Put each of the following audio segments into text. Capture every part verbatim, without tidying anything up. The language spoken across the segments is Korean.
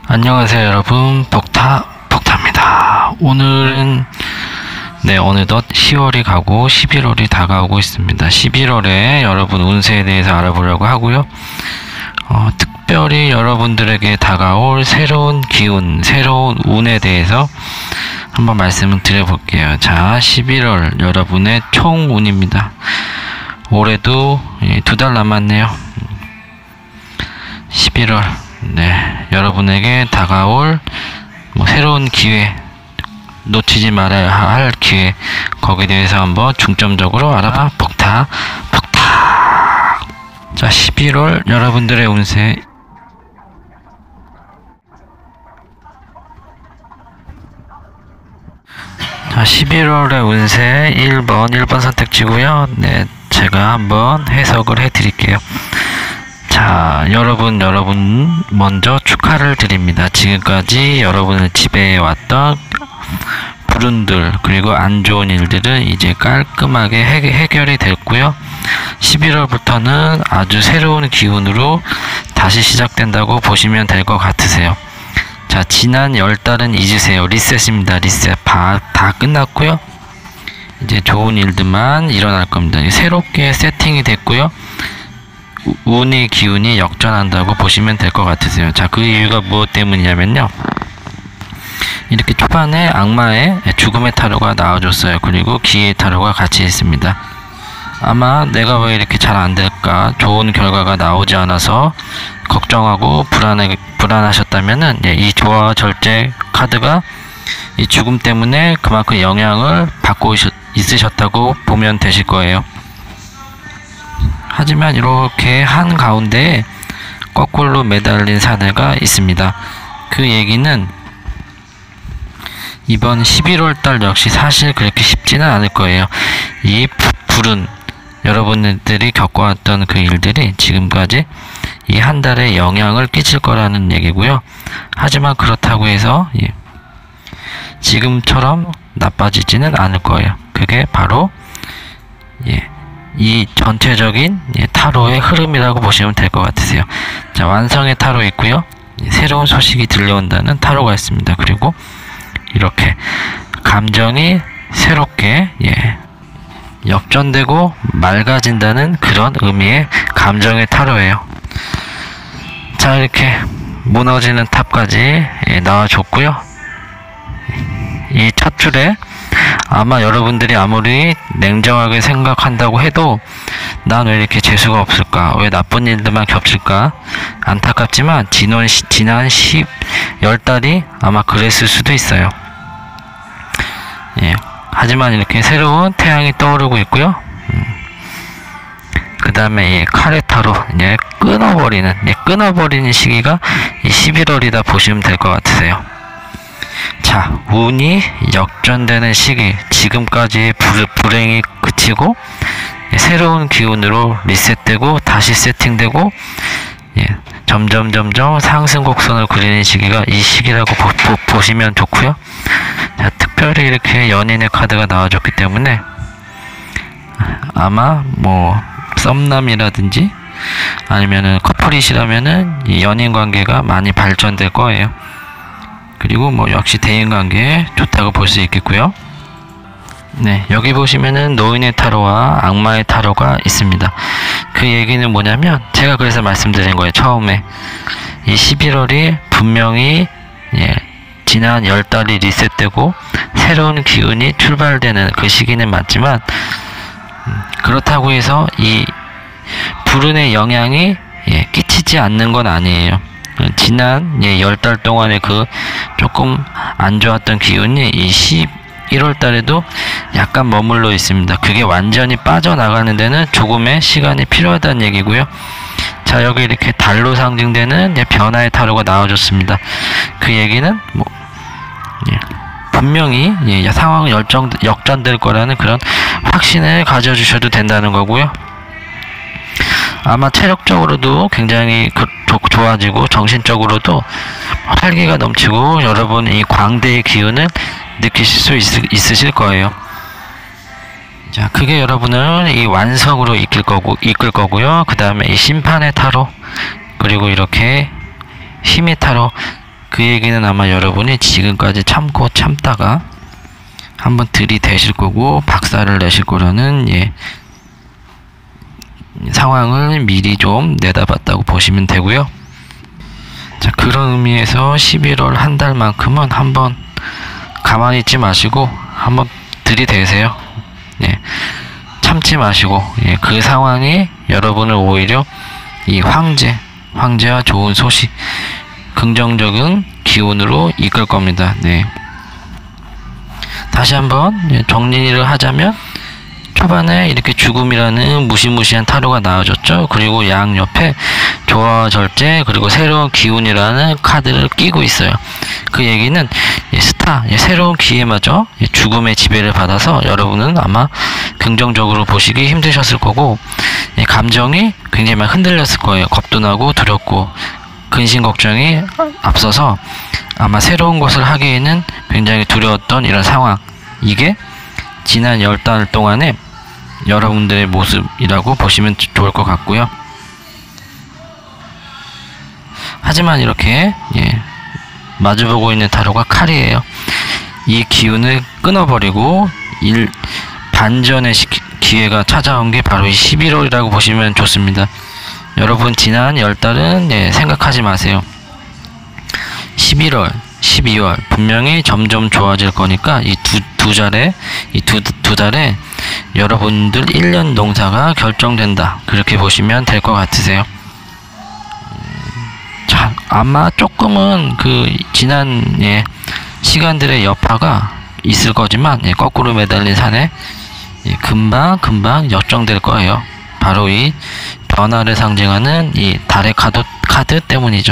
안녕하세요 여러분, 복타 복타입니다. 오늘은 네 어느덧 시월이 가고 십일월이 다가오고 있습니다. 십일월에 여러분 운세에 대해서 알아보려고 하고요. 어, 특별히 여러분들에게 다가올 새로운 기운, 새로운 운에 대해서 한번 말씀을 드려볼게요. 자, 십일월 여러분의 총 운입니다. 올해도 두 달 남았네요. 십일월 네, 여러분에게 다가올 뭐 새로운 기회, 놓치지 말아야 할 기회, 거기에 대해서 한번 중점적으로 알아봐 복타 복타. 자, 십일월 여러분들의 운세. 자, 십일월의 운세 일 번 일 번 선택지고요. 네, 제가 한번 해석을 해 드릴게요. 자, 여러분, 여러분, 먼저 축하를 드립니다. 지금까지 여러분을 지배해왔던 불운들, 그리고 안 좋은 일들은 이제 깔끔하게 해, 해결이 됐고요. 십일월부터는 아주 새로운 기운으로 다시 시작된다고 보시면 될 것 같으세요. 자, 지난 열 달은 잊으세요. 리셋입니다. 리셋. 다, 다 끝났고요. 이제 좋은 일들만 일어날 겁니다. 새롭게 세팅이 됐고요. 운의 기운이 역전한다고 보시면 될 것 같으세요. 자, 그 이유가 무엇 때문이냐면요, 이렇게 초반에 악마의 죽음의 타로가 나와줬어요. 그리고 기회의 타로가 같이 있습니다. 아마 내가 왜 이렇게 잘 안될까, 좋은 결과가 나오지 않아서 걱정하고 불안해, 불안하셨다면은, 예, 이 조화 절제 카드가 이 죽음 때문에 그만큼 영향을 받고 있으셨다고 보면 되실 거예요. 하지만 이렇게 한 가운데 거꾸로 매달린 사례가 있습니다. 그 얘기는 이번 십일월 달 역시 사실 그렇게 쉽지는 않을 거예요. 이 불운, 여러분들이 겪어왔던 그 일들이 지금까지 이 한 달에 영향을 끼칠 거라는 얘기고요. 하지만 그렇다고 해서 예, 지금처럼 나빠지지는 않을 거예요. 그게 바로 예, 이 전체적인 예, 타로의 흐름이라고 보시면 될 것 같으세요. 자, 완성의 타로 있고요. 예, 새로운 소식이 들려온다는 타로가 있습니다. 그리고 이렇게 감정이 새롭게 예, 역전되고 맑아진다는 그런 의미의 감정의 타로예요. 자, 이렇게 무너지는 탑까지 예, 나와줬고요. 이 첫 줄에 아마 여러분들이 아무리 냉정하게 생각한다고 해도 난 왜 이렇게 재수가 없을까, 왜 나쁜 일들만 겹칠까, 안타깝지만 지난, 지난 십, 열 달이 아마 그랬을 수도 있어요. 예, 하지만 이렇게 새로운 태양이 떠오르고 있고요. 음. 그 다음에 이 카레타로 예, 끊어버리는 예, 끊어버리는 시기가 이 십일월이다 보시면 될 것 같으세요. 자, 운이 역전되는 시기, 지금까지의 불, 불행이 그치고 예, 새로운 기운으로 리셋되고 다시 세팅되고 예, 점점 점점 상승 곡선을 그리는 시기가 이 시기라고 보, 보, 보시면 좋고요. 자, 특별히 이렇게 연인의 카드가 나와줬기 때문에 아마 뭐 썸남이라든지 아니면은 커플이시라면은 이 연인 관계가 많이 발전될 거예요. 그리고 뭐 역시 대인관계에 좋다고 볼 수 있겠고요. 네, 여기 보시면은 노인의 타로와 악마의 타로가 있습니다. 그 얘기는 뭐냐면, 제가 그래서 말씀드린 거예요. 처음에 이 십일월이 분명히 예, 지난 열 달이 리셋되고 새로운 기운이 출발되는 그 시기는 맞지만, 음, 그렇다고 해서 이 불운의 영향이 예, 끼치지 않는 건 아니에요. 지난 예, 열 달 동안의 그 조금 안 좋았던 기운이 이 십일월 달에도 약간 머물러 있습니다. 그게 완전히 빠져나가는 데는 조금의 시간이 필요하다는 얘기고요. 자, 여기 이렇게 달로 상징되는 예, 변화의 타로가 나와줬습니다. 그 얘기는 뭐 예, 분명히 예, 상황이 열정, 역전될 거라는 그런 확신을 가져주셔도 된다는 거고요. 아마 체력적으로도 굉장히 그, 조, 좋아지고 정신적으로도 활기가 넘치고 여러분 이 광대의 기운을 느끼실 수 있, 있으실 거예요. 자, 그게 여러분을 이 완성으로 이끌 거고, 이끌 거고요. 그 다음에 이 심판의 타로, 그리고 이렇게 힘의 타로, 그 그 얘기는 아마 여러분이 지금까지 참고 참다가 한번 들이대실 거고 박살을 내실 거라는 예, 상황을 미리 좀 내다봤다고 보시면 되고요. 자, 그런 의미에서 십일월 한 달만큼은 한번 가만히 있지 마시고 한번 들이대세요. 예, 참지 마시고 예, 그 상황이 여러분을 오히려 이 황제, 황제와 좋은 소식, 긍정적인 기운으로 이끌 겁니다. 네. 다시 한번 정리를 하자면 초반에 이렇게 죽음이라는 무시무시한 타로가 나와줬죠. 그리고 양 옆에 조화와 절제 그리고 새로운 기운이라는 카드를 끼고 있어요. 그 얘기는 스타, 새로운 기회마저 죽음의 지배를 받아서 여러분은 아마 긍정적으로 보시기 힘드셨을 거고 감정이 굉장히 많이 흔들렸을 거예요. 겁도 나고 두렵고 근심 걱정이 앞서서 아마 새로운 것을 하기에는 굉장히 두려웠던 이런 상황, 이게 지난 열 달 동안에 여러분들의 모습이라고 보시면 좋을 것 같고요. 하지만 이렇게 예, 마주보고 있는 타로가 칼이에요. 이 기운을 끊어버리고 일, 반전의 시키, 기회가 찾아온 게 바로 이 십일월이라고 보시면 좋습니다. 여러분 지난 열 달은 예, 생각하지 마세요. 십일월, 십이월 분명히 점점 좋아질 거니까 이 두 두 달에 이 두 두 달에 여러분들 일 년 농사가 결정된다. 그렇게 보시면 될 것 같으세요. 자, 아마 조금은 그 지난 예, 시간들의 여파가 있을 거지만 예, 거꾸로 매달린 산에 예, 금방 금방 역정될 거예요. 바로 이 변화를 상징하는 이 달의 카드, 카드 때문이죠.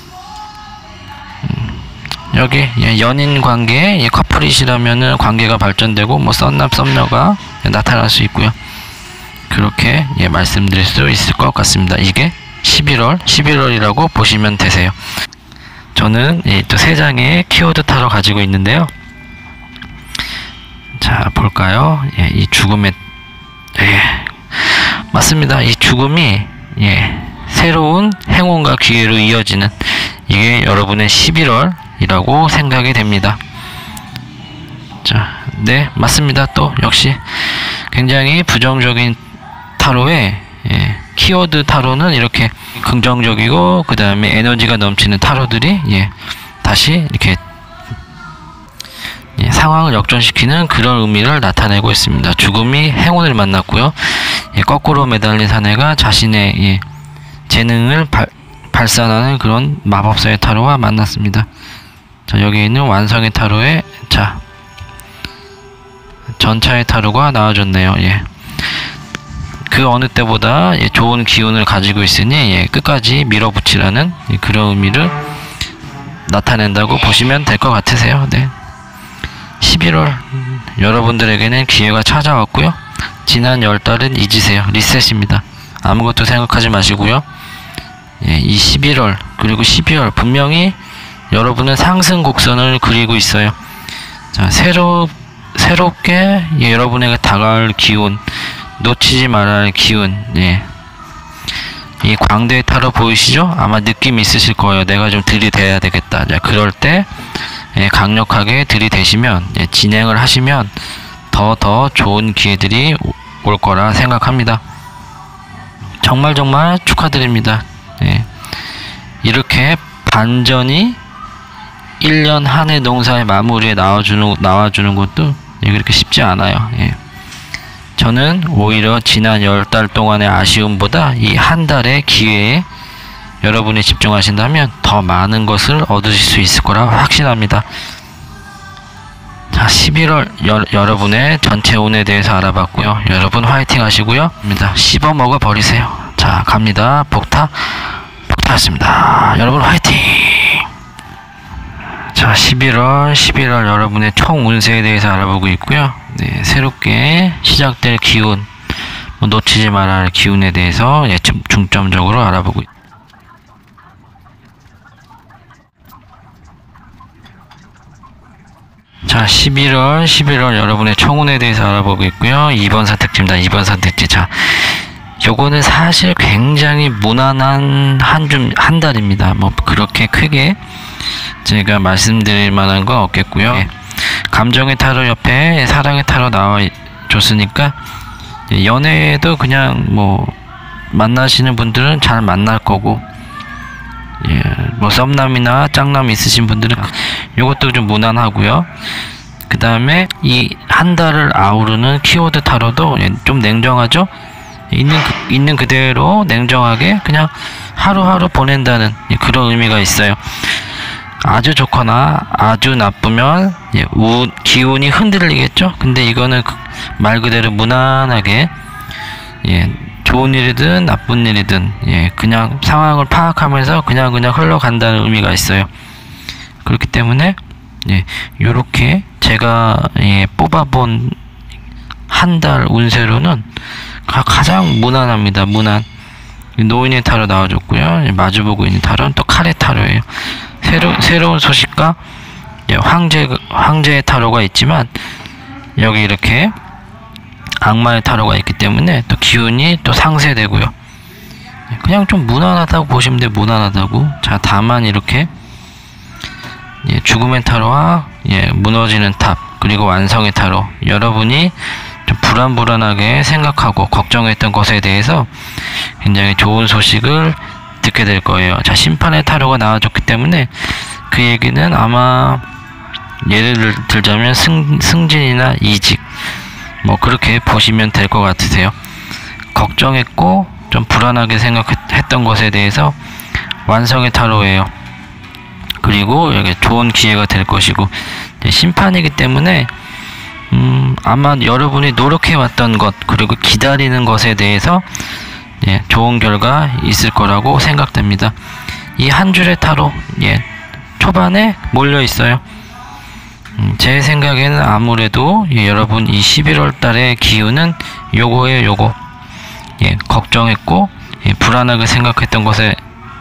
음, 여기 예, 연인 관계, 예, 커플이시라면은 관계가 발전되고 뭐 썸남 썸녀가 예, 나타날 수 있고요. 그렇게 예, 말씀드릴 수 있을 것 같습니다. 이게 십일월, 십일월이라고 보시면 되세요. 저는 예, 또 세 장의 키워드 타로 가지고 있는데요. 자, 볼까요? 예, 이 죽음의 예, 맞습니다. 이 죽음이 예, 새로운 행운과 기회로 이어지는 이게 여러분의 십일월이라고 생각이 됩니다. 자, 네, 맞습니다. 또 역시 굉장히 부정적인 타로의 예, 키워드 타로는 이렇게 긍정적이고 그 다음에 에너지가 넘치는 타로들이 예, 다시 이렇게 예, 상황을 역전시키는 그런 의미를 나타내고 있습니다. 죽음이 행운을 만났고요. 예, 거꾸로 매달린 사내가 자신의 예, 재능을 발, 발산하는 그런 마법사의 타로와 만났습니다. 자, 여기 있는 완성의 타로에 자 전차의 타로가 나와줬네요. 예. 그 어느 때보다 예, 좋은 기운을 가지고 있으니 예, 끝까지 밀어붙이라는 예, 그런 의미를 나타낸다고 보시면 될 것 같으세요. 네. 십일월 여러분들에게는 기회가 찾아왔고요. 지난 열 달은 잊으세요. 리셋입니다. 아무것도 생각하지 마시고요. 예, 이 십일월 그리고 십이월 분명히 여러분은 상승 곡선을 그리고 있어요. 자, 새로 새롭게 예, 여러분에게 다가올 기운, 놓치지 말아야 할 기운. 예. 이 광대의 타로 보이시죠? 아마 느낌이 있으실 거예요. 내가 좀 들이대야 되겠다. 자, 그럴 때 예, 강력하게 들이대시면 예, 진행을 하시면 더 더 좋은 기회들이 올 거라 생각합니다. 정말 정말 축하드립니다. 예. 이렇게 반전이 일 년 한 해 농사의 마무리에 나와주는, 나와주는 것도 예, 그렇게 쉽지 않아요. 예. 저는 오히려 지난 열 달 동안의 아쉬움보다 이 한 달의 기회에 여러분이 집중하신다면 더 많은 것을 얻으실 수 있을 거라 확신합니다. 자, 십일월 여, 여러분의 전체 운에 대해서 알아봤고요. 여러분 화이팅 하시고요. 씹어 먹어 버리세요. 자, 갑니다. 복타 복타였습니다. 여러분 화이팅. 자, 십일월 십일월 여러분의 총 운세에 대해서 알아보고 있고요. 네, 새롭게 시작될 기운, 뭐 놓치지 말아야 할 기운에 대해서 예, 중점적으로 알아보고 있습니다. 자, 십일월 십일월 여러분의 총운에 대해서 알아보고 있고요. 이 번 선택지입니다. 이 번 선택지. 자, 요거는 사실 굉장히 무난한 한 줌, 한 달입니다. 뭐 그렇게 크게 제가 말씀드릴 만한 건 없겠고요. 예. 감정의 타로 옆에 사랑의 타로 나와 줬으니까 연애도 그냥 뭐 만나시는 분들은 잘 만날 거고, 예, 뭐 썸남이나 짝남 있으신 분들은 요것도 좀 무난하고요. 그 다음에 이 한 달을 아우르는 키워드 타로도 좀 냉정하죠. 있는 그, 있는 그대로 냉정하게 그냥 하루하루 보낸다는 그런 의미가 있어요. 아주 좋거나 아주 나쁘면 예, 우, 기운이 흔들리겠죠. 근데 이거는 그, 말 그대로 무난하게, 예, 좋은 일이든 나쁜 일이든, 예, 그냥 상황을 파악하면서 그냥 그냥 흘러간다는 의미가 있어요. 그렇기 때문에 예, 요렇게 제가 예, 뽑아본 한 달 운세로는 가장 무난합니다. 무난. 노인의 타로 나와줬고요. 마주보고 있는 타로는 또 카레 타로예요. 새로, 새로운 소식과 예, 황제, 황제의 타로가 있지만 여기 이렇게 악마의 타로가 있기 때문에 또 기운이 또 상쇄되고요. 그냥 좀 무난하다고 보시면 돼요. 무난하다고. 자, 다만 이렇게 예, 죽음의 타로와 예, 무너지는 탑, 그리고 완성의 타로, 여러분이 좀 불안불안하게 생각하고 걱정했던 것에 대해서 굉장히 좋은 소식을 듣게 될 거예요. 자, 심판의 타로가 나와줬기 때문에 그 얘기는 아마 예를 들자면 승, 승진이나 이직, 뭐 그렇게 보시면 될 것 같으세요. 걱정했고 좀 불안하게 생각했던 것에 대해서 완성의 타로예요. 그리고 여기 좋은 기회가 될 것이고, 심판이기 때문에 음, 아마 여러분이 노력해왔던 것, 그리고 기다리는 것에 대해서 예, 좋은 결과 있을 거라고 생각됩니다. 이 한 줄의 타로, 예, 초반에 몰려 있어요. 음, 제 생각에는 아무래도 예, 여러분 이 십일월 달의 기운은 요거예요. 요거. 예, 걱정했고 예, 불안하게 생각했던 것에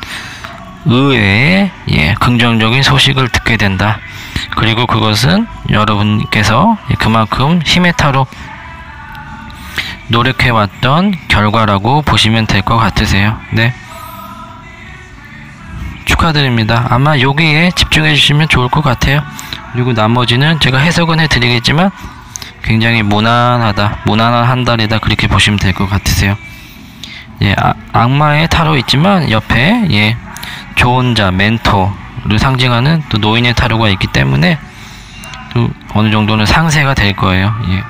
의외의 예, 긍정적인 소식을 듣게 된다. 그리고 그것은 여러분께서 그만큼 힘의 타로 노력해왔던 결과라고 보시면 될 것 같으세요. 네, 축하드립니다. 아마 여기에 집중해 주시면 좋을 것 같아요. 그리고 나머지는 제가 해석은 해드리겠지만 굉장히 무난하다, 무난한 한 달이다, 그렇게 보시면 될 것 같으세요. 예, 아, 악마의 타로 있지만 옆에 예, 좋은 자, 멘토를 상징하는 또 노인의 타로가 있기 때문에 또 어느 정도는 상쇄가 될 거예요. 예.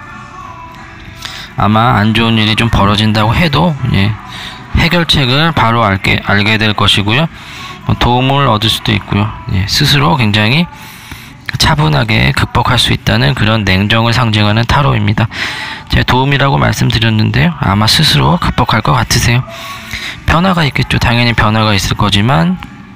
아마 안 좋은 일이 좀 벌어진다고 해도 예, 해결책을 바로 알게, 알게 될 것이고요. 도움을 얻을 수도 있고요. 예, 스스로 굉장히 차분하게 극복할 수 있다는 그런 냉정을 상징하는 타로입니다. 제가 도움이라고 말씀드렸는데요. 아마 스스로 극복할 것 같으세요. 변화가 있겠죠. 당연히 변화가 있을 거지만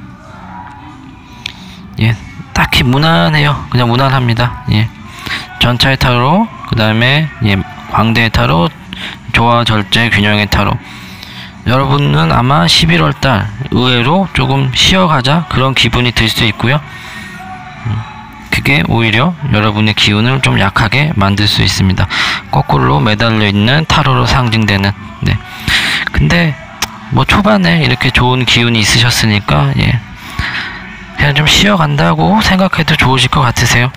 예, 딱히 무난해요. 그냥 무난합니다. 예, 전차의 타로, 그 다음에 예, 광대의 타로, 조화 절제 균형의 타로. 여러분은 아마 십일월 달 의외로 조금 쉬어가자 그런 기분이 들 수 있고요. 그게 오히려 여러분의 기운을 좀 약하게 만들 수 있습니다. 거꾸로 매달려 있는 타로로 상징되는. 네. 근데 뭐 초반에 이렇게 좋은 기운이 있으셨으니까 예, 그냥 좀 쉬어간다고 생각해도 좋으실 것 같으세요.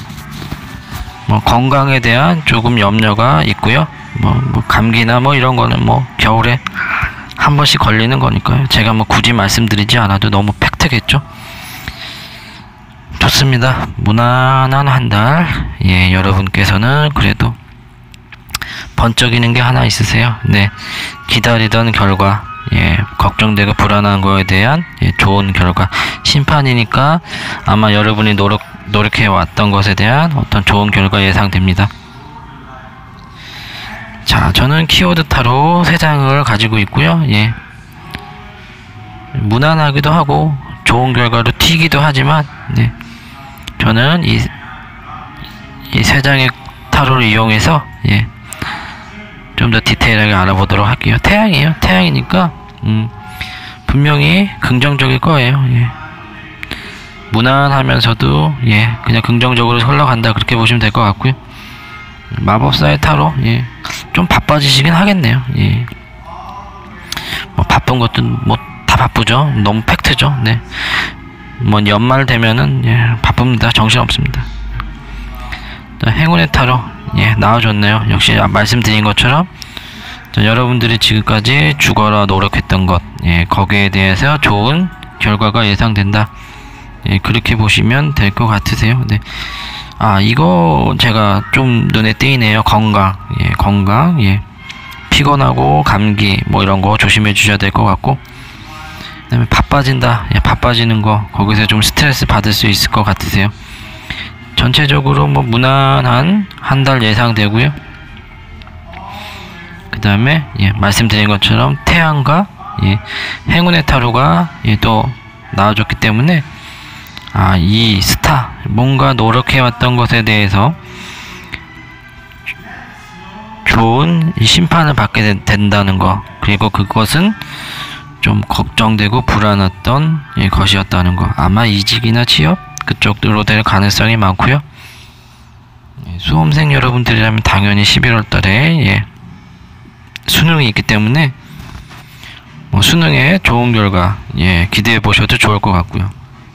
뭐 건강에 대한 조금 염려가 있고요. 뭐, 뭐 감기나 뭐 이런 거는 뭐 겨울에 한 번씩 걸리는 거니까요. 제가 뭐 굳이 말씀드리지 않아도 너무 팩트겠죠. 좋습니다. 무난한 한 달. 예, 여러분께서는 그래도 번쩍이는 게 하나 있으세요. 네, 기다리던 결과, 예, 걱정되고 불안한 거에 대한 예, 좋은 결과. 심판이니까 아마 여러분이 노력 노력해 왔던 것에 대한 어떤 좋은 결과 예상됩니다. 자, 저는 키워드 타로 세 장을 가지고 있고요. 예, 무난하기도 하고 좋은 결과로 튀기도 하지만, 네, 저는 이 이 세 장의 타로를 이용해서 예, 좀 더 디테일하게 알아보도록 할게요. 태양이에요. 태양이니까 음, 분명히 긍정적일 거예요. 예. 무난하면서도 예, 그냥 긍정적으로 흘러간다, 그렇게 보시면 될 것 같고요. 마법사의 타로, 예, 좀 바빠지시긴 하겠네요. 예. 뭐 바쁜 것도 뭐 다 바쁘죠. 너무 팩트죠. 네. 뭐 연말 되면은 예, 바쁩니다. 정신 없습니다. 자, 행운의 타로 예, 나와줬네요. 역시 말씀드린 것처럼 자, 여러분들이 지금까지 죽어라 노력했던 것 예, 거기에 대해서 좋은 결과가 예상된다. 예, 그렇게 보시면 될 것 같으세요. 네. 아, 이거 제가 좀 눈에 띄네요. 건강. 예, 건강. 예. 피곤하고 감기 뭐 이런 거 조심해 주셔야 될 것 같고, 그다음에 바빠진다. 예, 바빠지는 거 거기서 좀 스트레스 받을 수 있을 것 같으세요. 전체적으로 뭐 무난한 한 달 예상되고요. 그 다음에 예, 말씀드린 것처럼 태양과 예, 행운의 타로가 예, 또 나와줬기 때문에 아, 이 스타 뭔가 노력해왔던 것에 대해서 좋은 심판을 받게 되, 된다는 거, 그리고 그것은 좀 걱정되고 불안했던 예, 것이었다는 거. 아마 이직이나 취업 그쪽으로 될 가능성이 많고요. 예, 수험생 여러분들이라면 당연히 십일월 달에 예, 수능이 있기 때문에 뭐 수능에 좋은 결과 예, 기대해 보셔도 좋을 것 같고요.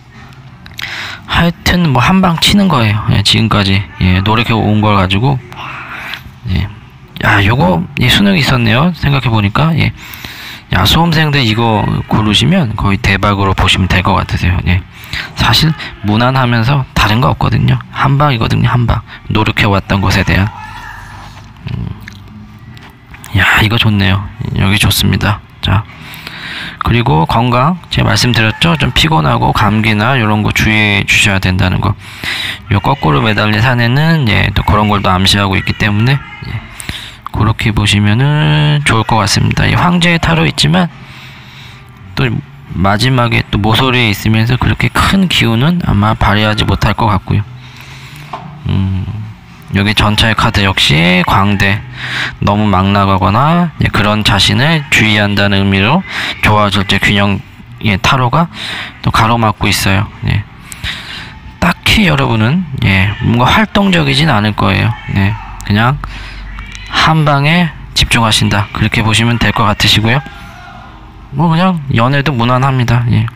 하여튼 뭐 한방 치는 거예요. 예, 지금까지 예, 노력해 온 걸 가지고 예. 야, 요거 예, 수능이 있었네요. 생각해 보니까 예. 야, 수험생들 이거 고르시면 거의 대박으로 보시면 될 것 같으세요. 예. 사실 무난하면서 다른 거 없거든요. 한방이거든요. 한방. 노력해 왔던 것에 대한. 음. 야, 이거 좋네요. 여기 좋습니다. 자, 그리고 건강 제가 말씀드렸죠. 좀 피곤하고 감기나 이런 거 주의해 주셔야 된다는 거. 요 거꾸로 매달린 산에는 예, 또 그런 걸 또 암시하고 있기 때문에 예, 그렇게 보시면은 좋을 것 같습니다. 이 황제의 타로 있지만 또 마지막에 또 모서리에 있으면서 그렇게 큰 기운은 아마 발휘하지 못할 것 같고요. 음, 여기 전차의 카드 역시 광대, 너무 막 나가거나 예, 그런 자신을 주의한다는 의미로 조화절제 균형 예, 타로가 또 가로막고 있어요. 예. 딱히 여러분은 예, 뭔가 활동적이진 않을 거예요. 예, 그냥 한 방에 집중하신다. 그렇게 보시면 될 것 같으시고요. 뭐 그냥 연애도 무난합니다. 예.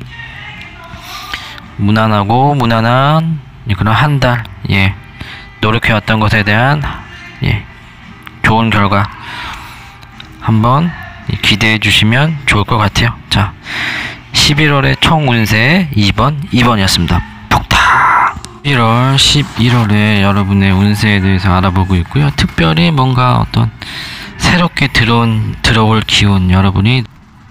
무난하고 무난한 예, 그런 한 달 예, 노력해왔던 것에 대한 예, 좋은 결과 한번 기대해 주시면 좋을 것 같아요. 자, 십일월의 총 운세 이 번, 이 번이었습니다. 폭탄! 십일월, 십일월에 여러분의 운세에 대해서 알아보고 있고요. 특별히 뭔가 어떤 새롭게 들어온, 들어올 기운 여러분이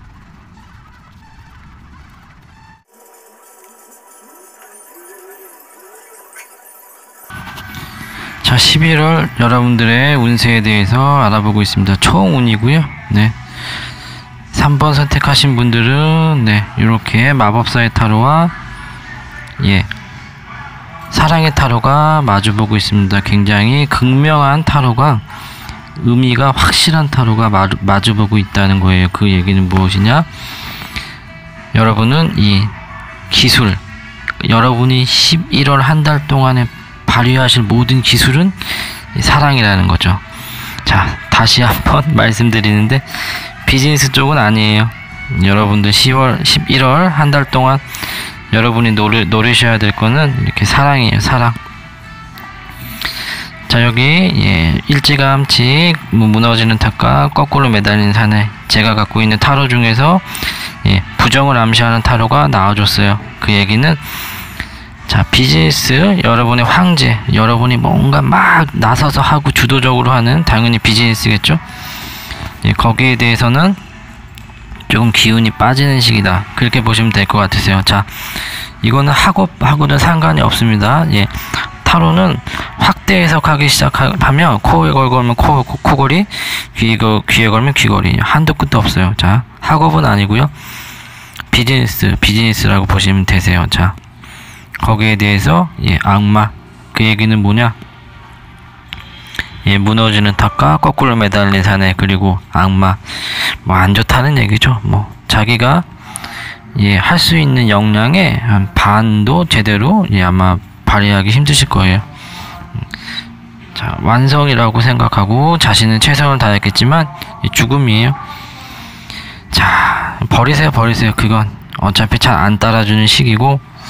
자, 십일월 여러분들의 운세에 대해서 알아보고 있습니다. 총 운이고요. 네. 삼 번 선택하신 분들은 네, 이렇게 마법사의 타로와 예, 사랑의 타로가 마주보고 있습니다. 굉장히 극명한 타로가, 의미가 확실한 타로가 마주, 마주보고 있다는 거예요. 그 얘기는 무엇이냐? 여러분은 이 기술, 여러분이 십일월 한 달 동안에 발휘하실 모든 기술은 사랑이라는 거죠. 자, 다시 한번 말씀드리는데 비즈니스 쪽은 아니에요. 여러분들 시월, 십일월 한 달 동안 여러분이 노리, 노리셔야 될 거는 이렇게 사랑이에요. 사랑. 자, 여기 예, 일찌감치 무너지는 탑과 거꾸로 매달리는 산에 제가 갖고 있는 타로 중에서 예, 부정을 암시하는 타로가 나와줬어요. 그 얘기는 자, 비즈니스, 여러분의 황제, 여러분이 뭔가 막 나서서 하고 주도적으로 하는 당연히 비즈니스겠죠. 예, 거기에 대해서는 조금 기운이 빠지는 시기다. 그렇게 보시면 될 것 같으세요. 자, 이거는 학업하고는 상관이 없습니다. 예, 타로는 확대 해석하기 시작하면 코에 걸면 코, 코, 코걸이, 귀에, 귀에 걸면 귀걸이. 한도 끝도 없어요. 자, 학업은 아니고요. 비즈니스, 비즈니스라고 보시면 되세요. 자, 거기에 대해서 예, 악마, 그 얘기는 뭐냐? 예, 무너지는 탑과 거꾸로 매달린 사내, 그리고 악마, 뭐 안 좋다는 얘기죠. 뭐 자기가 예, 할 수 있는 역량의 한 반도 제대로 예, 아마 발휘하기 힘드실 거예요. 자, 완성이라고 생각하고 자신은 최선을 다했겠지만 예, 죽음이에요. 자, 버리세요, 버리세요. 그건 어차피 잘 안 따라주는 시기고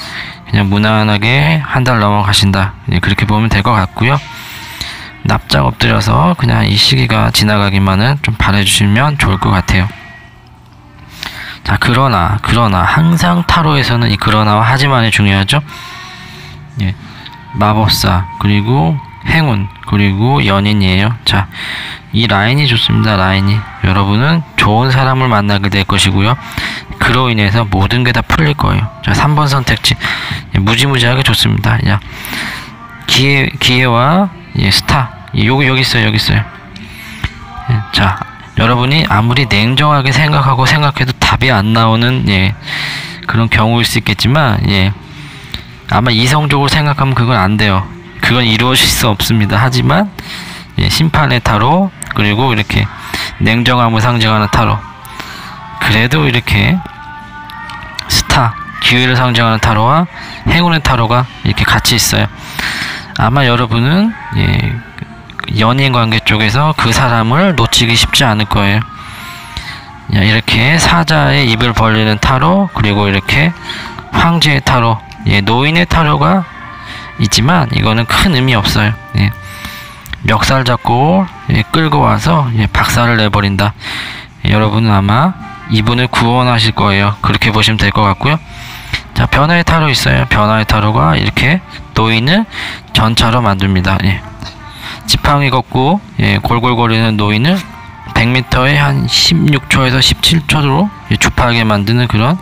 그냥 무난하게 한 달 넘어가신다. 예, 그렇게 보면 될 것 같고요. 납작 엎드려서 그냥 이 시기가 지나가기만은 좀 바라주시면 좋을 것 같아요. 자, 그러나 그러나 항상 타로에서는 이 그러나와 하지만이 중요하죠. 예, 마법사 그리고 행운 그리고 연인이에요. 자, 이 라인이 좋습니다. 라인이 여러분은 좋은 사람을 만나게 될 것이고요. 그로 인해서 모든 게 다 풀릴 거예요. 자, 삼 번 선택지 예, 무지무지하게 좋습니다. 야, 기회 기회와 예, 스타 예, 여기 여기 있어요. 여기 있어요. 예, 자, 여러분이 아무리 냉정하게 생각하고 생각해도 답이 안 나오는 예, 그런 경우일 수 있겠지만 예, 아마 이성적으로 생각하면 그건 안 돼요. 그건 이루어질 수 없습니다. 하지만 예, 심판의 타로 그리고 이렇게 냉정함을 상징하는 타로 그래도 이렇게 스타 기회를 상징하는 타로와 행운의 타로가 이렇게 같이 있어요. 아마 여러분은 예, 연인 관계 쪽에서 그 사람을 놓치기 쉽지 않을 거예요. 이렇게 사자의 입을 벌리는 타로 그리고 이렇게 황제의 타로 예, 노인의 타로가 있지만 이거는 큰 의미 없어요. 예, 멱살 잡고 예, 끌고 와서 예, 박살을 내버린다. 예, 여러분은 아마 이분을 구원하실 거예요. 그렇게 보시면 될 것 같고요. 자, 변화의 타로 있어요. 변화의 타로가 이렇게 노인을 전차로 만듭니다. 예. 지팡이 걷고 예, 골골거리는 노인을 백 미터에 한 십육 초에서 십칠 초로 예, 주파하게 만드는 그런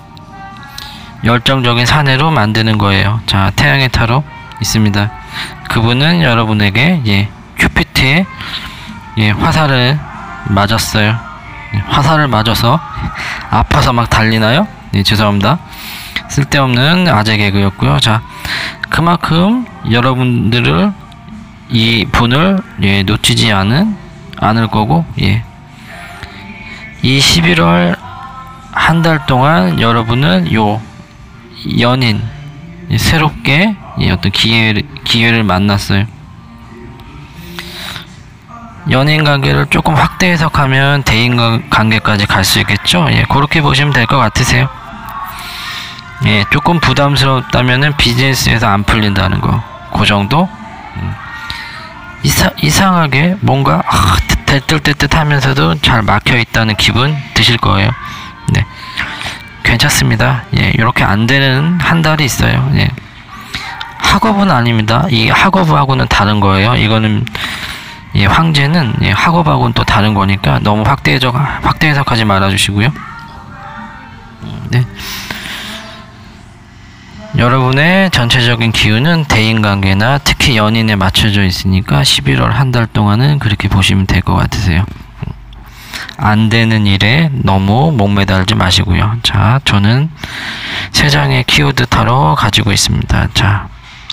열정적인 사내로 만드는 거예요. 자, 태양의 타로 있습니다. 그분은 여러분에게 예, 큐피트의 예, 화살을 맞았어요. 예, 화살을 맞아서 아파서 막 달리나요? 네, 죄송합니다. 쓸데없는 아재 개그였고요. 자, 그만큼 여러분들을 이 분을 예, 놓치지 않은 않을 거고 예. 이 십일월 한 달 동안 여러분은 요 연인 예, 새롭게 예, 어떤 기회를 기회를 만났어요. 연인 관계를 조금 확대 해석하면 대인 관계까지 갈 수 있겠죠. 예, 그렇게 보시면 될 것 같으세요. 예, 조금 부담스럽다면은 비즈니스에서 안 풀린다는 거, 그 정도. 음. 이사, 이상하게 뭔가 아, 들뜰듯 하면서도 잘 막혀 있다는 기분 드실 거예요. 네, 괜찮습니다. 예, 이렇게 안 되는 한 달이 있어요. 예, 학업은 아닙니다. 이 학업하고는 다른 거예요. 이거는 예, 황제는 예, 학업하고는 또 다른 거니까 너무 확대 해석 확대 해석하지 말아주시고요. 네. 여러분의 전체적인 기운은 대인관계나 특히 연인에 맞춰져 있으니까 십일월 한 달 동안은 그렇게 보시면 될 것 같으세요. 안 되는 일에 너무 목매달지 마시고요. 자, 저는 세 장의 키워드 타로 가지고 있습니다. 자,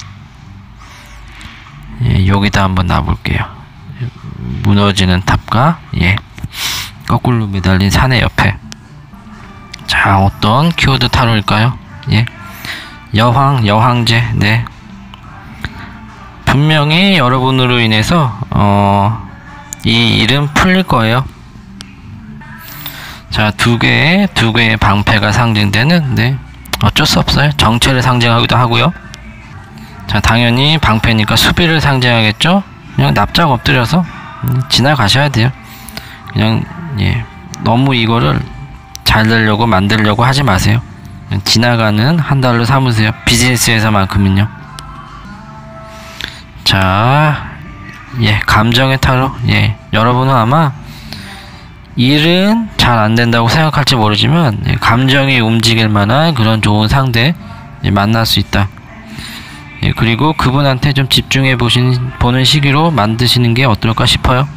예, 여기다 한번 놔볼게요. 무너지는 탑과 예, 거꾸로 매달린 사내 옆에. 자, 어떤 키워드 타로일까요? 예. 여황, 여황제, 네. 분명히 여러분으로 인해서, 어, 이 일은 풀릴 거예요. 자, 두 개의, 두 개의 방패가 상징되는, 네. 어쩔 수 없어요. 정체를 상징하기도 하고요. 자, 당연히 방패니까 수비를 상징하겠죠? 그냥 납작 엎드려서, 음, 지나가셔야 돼요. 그냥, 예. 너무 이거를 잘 되려고 만들려고 하지 마세요. 지나가는 한 달로 삼으세요. 비즈니스에서만큼은요. 자, 예, 감정의 타로. 예, 여러분은 아마 일은 잘 안 된다고 생각할지 모르지만 예, 감정이 움직일 만한 그런 좋은 상대 예, 만날 수 있다. 예, 그리고 그분한테 좀 집중해 보신 보는 시기로 만드시는 게 어떨까 싶어요.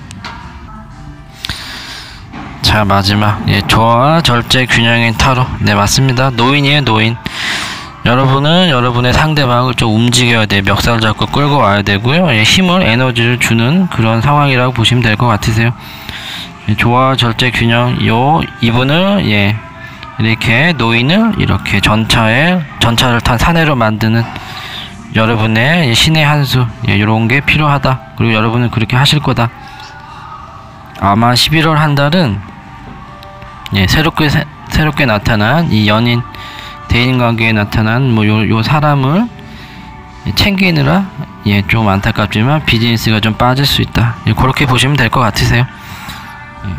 자, 마지막 예, 조화와 절제 균형의 타로. 네, 맞습니다. 노인이에요. 노인. 여러분은 여러분의 상대방을 좀 움직여야 돼. 멱살 잡고 끌고 와야 되고요. 예, 힘을 에너지를 주는 그런 상황이라고 보시면 될 것 같으세요. 예, 조화와 절제 균형. 요 이분을 예, 이렇게 노인을 이렇게 전차에 전차를 탄 사내로 만드는 여러분의 신의 한수. 예, 이런 게 필요하다. 그리고 여러분은 그렇게 하실 거다. 아마 십일월 한 달은 예, 새롭게 새, 새롭게 나타난 이 연인 대인관계에 나타난 뭐 요 요 사람을 챙기느라 예, 좀 안타깝지만 비즈니스가 좀 빠질 수 있다. 예, 그렇게 보시면 될 것 같으세요. 예.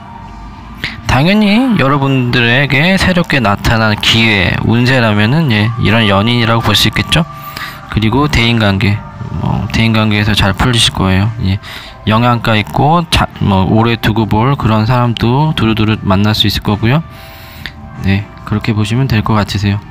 당연히 여러분들에게 새롭게 나타난 기회, 운세라면은 예, 이런 연인이라고 볼 수 있겠죠. 그리고 대인관계, 뭐 대인관계에서 잘 풀리실 거예요. 예. 영양가 있고 자, 뭐 오래 두고 볼 그런 사람도 두루두루 만날 수 있을 거고요. 네, 그렇게 보시면 될 것 같으세요.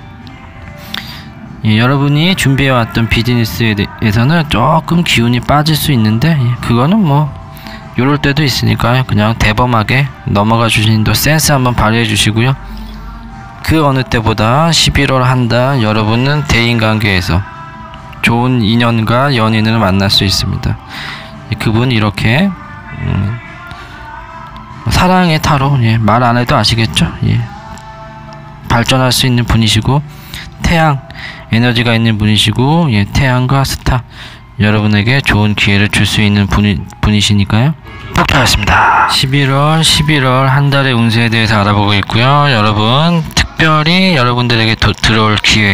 예, 여러분이 준비해왔던 비즈니스에서는 조금 기운이 빠질 수 있는데 예, 그거는 뭐 요럴 때도 있으니까요. 그냥 대범하게 넘어가 주시는 또 센스 한번 발휘해 주시고요. 그 어느 때보다 십일월 한 달 여러분은 대인관계에서 좋은 인연과 연인을 만날 수 있습니다. 예, 그분 이렇게 음, 사랑의 타로 예, 말 안 해도 아시겠죠. 예, 발전할 수 있는 분이시고 태양 에너지가 있는 분이시고 예, 태양과 스타 여러분에게 좋은 기회를 줄 수 있는 분이, 분이시니까요. 폭발했습니다. 십일월 십일월 한 달의 운세에 대해서 알아보고 있고요. 여러분 특별히 여러분들에게 도, 들어올 기회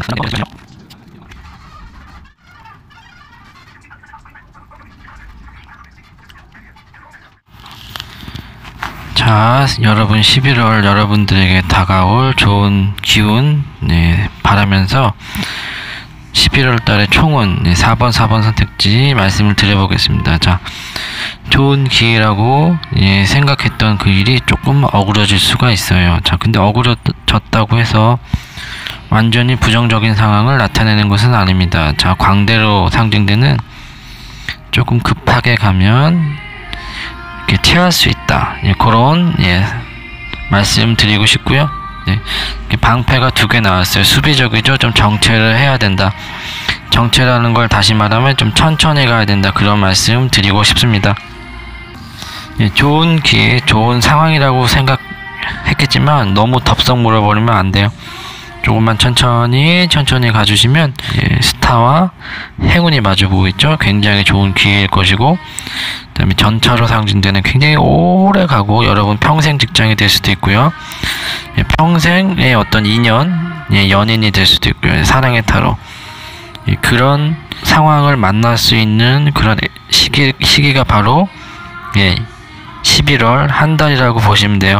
자, 여러분 십일월 여러분들에게 다가올 좋은 기운 네, 바라면서 십일월 달의 총운 네, 사 번 사 번 선택지 말씀을 드려보겠습니다. 자, 좋은 기회라고 예, 생각했던 그 일이 조금 어그러질 수가 있어요. 자, 근데 어그러졌다고 해서 완전히 부정적인 상황을 나타내는 것은 아닙니다. 자, 광대로 상징되는 조금 급하게 가면 이렇게 체할 수 있다. 예, 그런 예, 말씀 드리고 싶고요. 네, 방패가 두 개 나왔어요. 수비적이죠. 좀 정체를 해야 된다. 정체라는 걸 다시 말하면 좀 천천히 가야 된다. 그런 말씀 드리고 싶습니다. 예, 좋은 기회, 좋은 상황이라고 생각했겠지만 너무 덥석 물어버리면 안 돼요. 조금만 천천히 천천히 가주시면 예, 스타와 행운이 마주보고 있죠. 굉장히 좋은 기회일 것이고, 그 다음에 전차로 상징되는 굉장히 오래 가고 여러분 평생 직장이 될 수도 있고요. 예, 평생의 어떤 인연, 예, 연인이 될 수도 있고요. 사랑의 타로 예, 그런 상황을 만날 수 있는 그런 시기, 시기가 바로 예, 십일월 한 달이라고 보시면 돼요.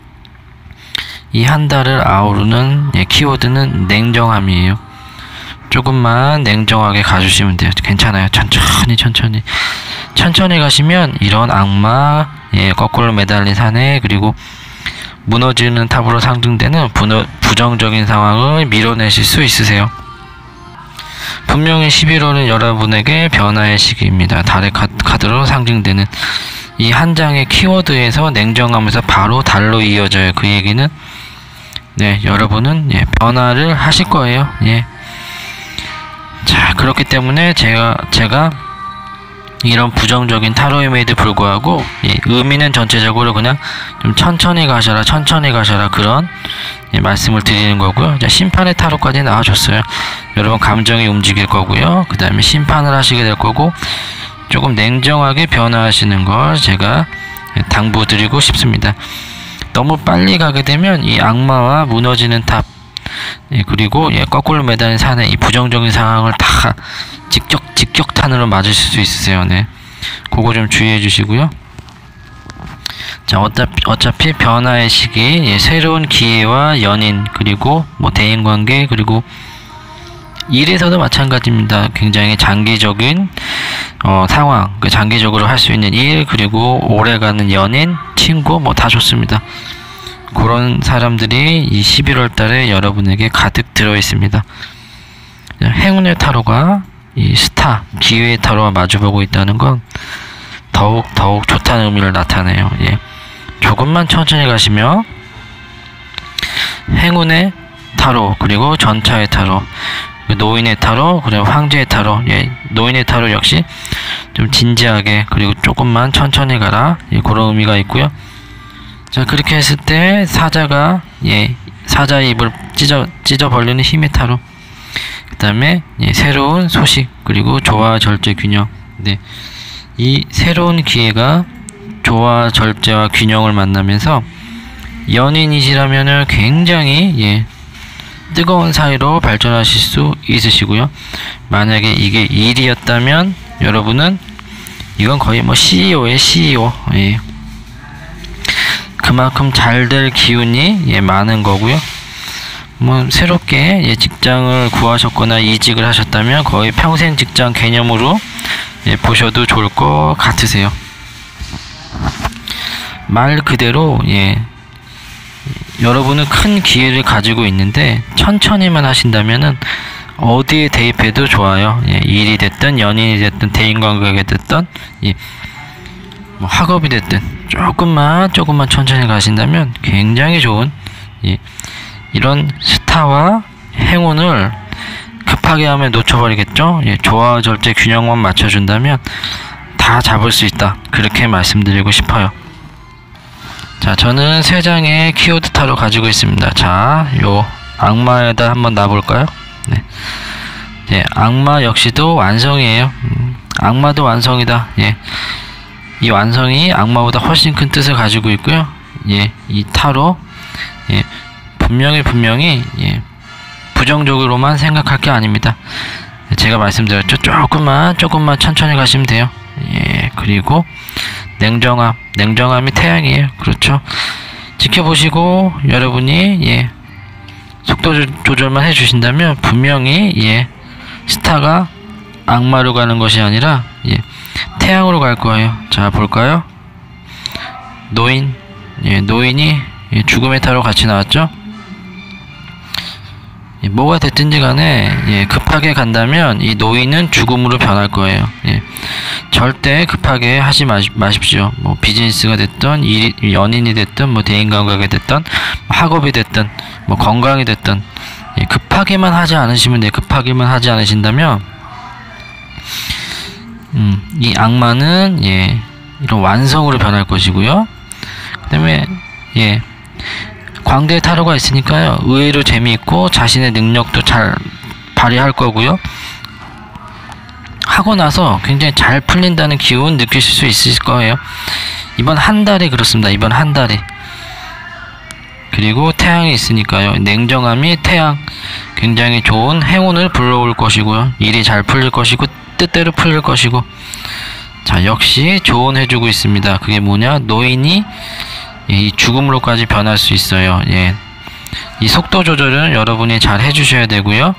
이 한 달을 아우르는 예, 키워드는 냉정함이에요. 조금만 냉정하게 가주시면 돼요. 괜찮아요. 천천히 천천히 천천히 가시면 이런 악마, 예, 거꾸로 매달린 사내, 그리고 무너지는 탑으로 상징되는 부너, 부정적인 상황을 밀어내실 수 있으세요. 분명히 십일월은 여러분에게 변화의 시기입니다. 달의 카, 카드로 상징되는 이 한 장의 키워드에서 냉정하면서 바로 달로 이어져요. 그 얘기는 네, 여러분은 예, 변화를 하실 거예요. 예. 자, 그렇기 때문에 제가 제가 이런 부정적인 타로임에도 불구하고 예, 의미는 전체적으로 그냥 좀 천천히 가셔라, 천천히 가셔라 그런 예, 말씀을 드리는 거고요. 자, 심판의 타로까지 나와줬어요. 여러분 감정이 움직일 거고요. 그 다음에 심판을 하시게 될 거고 조금 냉정하게 변화하시는 걸 제가 예, 당부드리고 싶습니다. 너무 빨리 가게 되면 이 악마와 무너지는 탑 예, 그리고 예, 거꾸로 매달린 산에 이 부정적인 상황을 다 직격, 직격탄으로 맞으실 수 있으세요. 네. 그거 좀 주의해 주시고요. 자, 어차피, 어차피 변화의 시기, 예, 새로운 기회와 연인, 그리고 뭐 대인관계, 그리고 일에서도 마찬가지입니다. 굉장히 장기적인 어, 상황, 그 장기적으로 할 수 있는 일, 그리고 오래가는 연인, 친구, 뭐 다 좋습니다. 그런 사람들이 이 십일월 달에 여러분에게 가득 들어 있습니다. 행운의 타로가 이 스타, 기회의 타로와 마주보고 있다는 건 더욱 더욱 좋다는 의미를 나타내요. 예. 조금만 천천히 가시며 행운의 타로, 그리고 전차의 타로, 노인의 타로, 그리고 황제의 타로. 예, 노인의 타로 역시 좀 진지하게, 그리고 조금만 천천히 가라. 예, 그런 의미가 있고요. 자, 그렇게 했을 때 사자가 예, 사자의 입을 찢어 찢어 벌리는 힘의 타로. 그 다음에 예, 새로운 소식, 그리고 조화, 절제, 균형. 네, 이 새로운 기회가 조화, 절제와 균형을 만나면서 연인이시라면은 굉장히 예, 뜨거운 사이로 발전하실 수 있으시고요. 만약에 이게 일이었다면 여러분은 이건 거의 뭐 씨이오의 씨이오. 예. 그만큼 잘 될 기운이 예, 많은 거고요. 뭐 새롭게 예, 직장을 구하셨거나 이직을 하셨다면 거의 평생 직장 개념으로 예, 보셔도 좋을 것 같으세요. 말 그대로 예, 여러분은 큰 기회를 가지고 있는데 천천히만 하신다면은 어디에 대입해도 좋아요. 예, 일이 됐든 연인이 됐든 대인관계가 됐든 예, 뭐 학업이 됐든 조금만 조금만 천천히 가신다면 굉장히 좋은 예, 이런 스타와 행운을 급하게 하면 놓쳐버리겠죠. 예, 조화와 절제 균형만 맞춰준다면 다 잡을 수 있다. 그렇게 말씀드리고 싶어요. 자, 저는 세 장의 키워드 타로 가지고 있습니다. 자, 요 악마에다 한번 놔볼까요? 네. 예, 악마 역시도 완성이에요. 음, 악마도 완성이다. 예, 이 완성이 악마보다 훨씬 큰 뜻을 가지고 있고요. 예, 이 타로 예, 분명히 분명히 예, 부정적으로만 생각할 게 아닙니다. 제가 말씀드렸죠. 조금만 조금만 천천히 가시면 돼요. 예, 그리고 냉정함, 냉정함이 태양이에요. 그렇죠. 지켜보시고 여러분이 예, 속도 조절만 해주신다면 분명히 예, 스타가 악마로 가는 것이 아니라 예, 태양으로 갈 거예요. 자, 볼까요? 노인, 예, 노인이 예, 죽음의 타로 같이 나왔죠. 예, 뭐가 됐든지 간에 예, 급하게 간다면 이 노인은 죽음으로 변할 거예요. 예, 절대 급하게 하지 마시, 마십시오. 뭐 비즈니스가 됐든 일, 연인이 됐든 뭐 대인관계가 됐든 뭐 학업이 됐든 뭐 건강이 됐든 예, 급하게만 하지 않으시면 돼요. 급하게만 하지 않으신다면 음, 이 악마는 예, 이런 완성으로 변할 것이고요. 그 다음에 예, 광대 타로가 있으니까요. 의외로 재미있고 자신의 능력도 잘 발휘할 거고요. 하고 나서 굉장히 잘 풀린다는 기운 느끼실 수 있을 거예요. 이번 한 달에 그렇습니다. 이번 한 달에. 그리고 태양이 있으니까요. 냉정함이 태양. 굉장히 좋은 행운을 불러올 것이고요. 일이 잘 풀릴 것이고 뜻대로 풀릴 것이고. 자, 역시 조언해주고 있습니다. 그게 뭐냐? 노인이 이 죽음으로까지 변할 수 있어요. 예. 이 속도 조절은 여러분이 잘 해주셔야 되고요.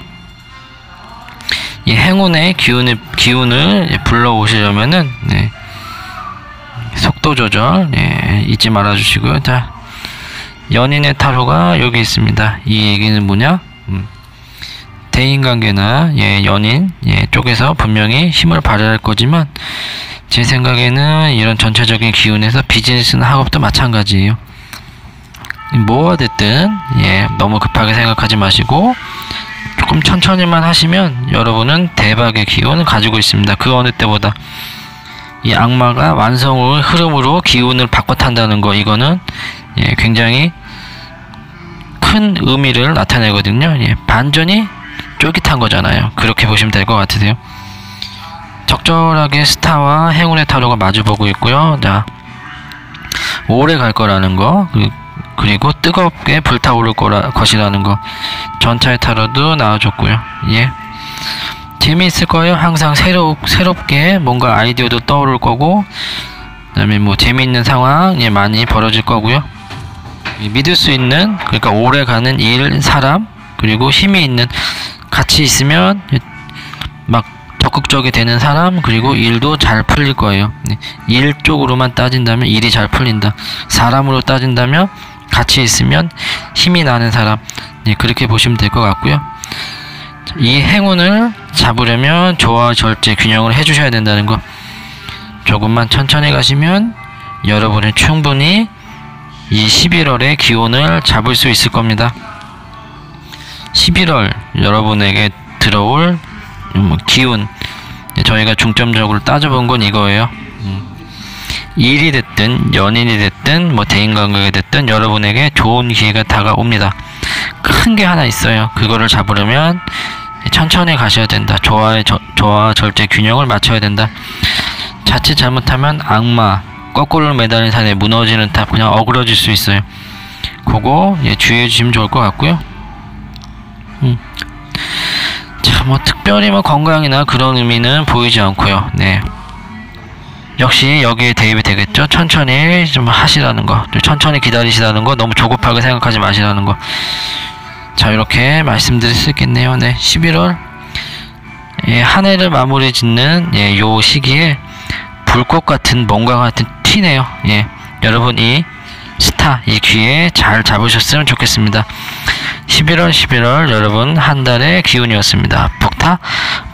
이 행운의 기운을, 기운을 불러오시려면은, 네. 속도 조절, 예, 잊지 말아 주시고요. 자, 연인의 타로가 여기 있습니다. 이 얘기는 뭐냐? 음, 대인관계나, 예, 연인, 예, 쪽에서 분명히 힘을 발휘할 거지만, 제 생각에는 이런 전체적인 기운에서 비즈니스나 학업도 마찬가지예요. 뭐가 됐든 예, 너무 급하게 생각하지 마시고 조금 천천히만 하시면 여러분은 대박의 기운을 가지고 있습니다. 그 어느 때보다. 이 악마가 완성의 흐름으로 기운을 바꿔 탄다는 거, 이거는 예, 굉장히 큰 의미를 나타내거든요. 예, 반전이 쫄깃한 거잖아요. 그렇게 보시면 될 것 같으세요. 적절하게 스타와 행운의 타로가 마주보고 있고요. 자, 오래 갈 거라는 거, 그리고 뜨겁게 불타오를 거라, 것이라는 거, 전차의 타로도 나와줬고요. 예, 재미있을 거예요. 항상 새로, 새롭게 뭔가 아이디어도 떠오를 거고, 그 다음에 뭐 재미있는 상황 예, 많이 벌어질 거고요. 믿을 수 있는, 그러니까 오래 가는 일, 사람, 그리고 힘이 있는, 같이 있으면 막 적극적이 되는 사람, 그리고 일도 잘 풀릴 거예요. 일 쪽으로만 따진다면 일이 잘 풀린다. 사람으로 따진다면 같이 있으면 힘이 나는 사람. 네, 그렇게 보시면 될 것 같고요. 이 행운을 잡으려면 조화, 절제, 균형을 해주셔야 된다는 거. 조금만 천천히 가시면 여러분은 충분히 이 십일월의 기운을 잡을 수 있을 겁니다. 십일월 여러분에게 들어올 기운, 저희가 중점적으로 따져본 건 이거예요. 음. 일이 됐든 연인이 됐든 뭐 대인관계가 됐든 여러분에게 좋은 기회가 다가옵니다. 큰 게 하나 있어요. 그거를 잡으려면 천천히 가셔야 된다. 조화의 저, 조화 절제 균형을 맞춰야 된다. 자칫 잘못하면 악마, 거꾸로 매달린 산에 무너지는 탑, 그냥 어그러질 수 있어요. 그거 예, 주의해 주시면 좋을 것 같고요. 음. 자, 뭐 특별히 뭐 건강이나 그런 의미는 보이지 않고요. 네. 역시 여기에 대입이 되겠죠. 천천히 좀 하시라는 거, 천천히 기다리시라는 거, 너무 조급하게 생각하지 마시라는 거. 자, 이렇게 말씀드릴 수 있겠네요. 네, 십일월 예, 한 해를 마무리 짓는 예, 요 시기에 불꽃 같은 뭔가 같은 튀네요. 예, 여러분 이 스타 이 기회 잘 잡으셨으면 좋겠습니다. 십일월 십일월 여러분 한 달의 기운이었습니다. 북타